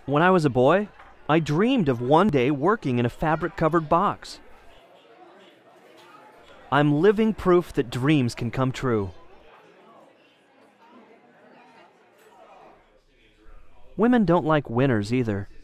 When I was a boy, I dreamed of one day working in a fabric-covered box. I'm living proof that dreams can come true. Women don't like winners either.